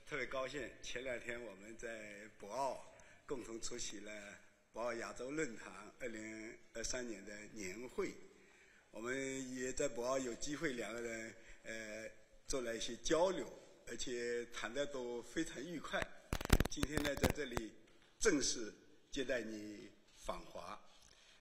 特别高兴，前2天我们在博鳌共同出席了博鳌亚洲论坛2023年的年会。我们也在博鳌有机会2个人做了一些交流，而且谈得都非常愉快。今天呢，在这里正式接待你访华。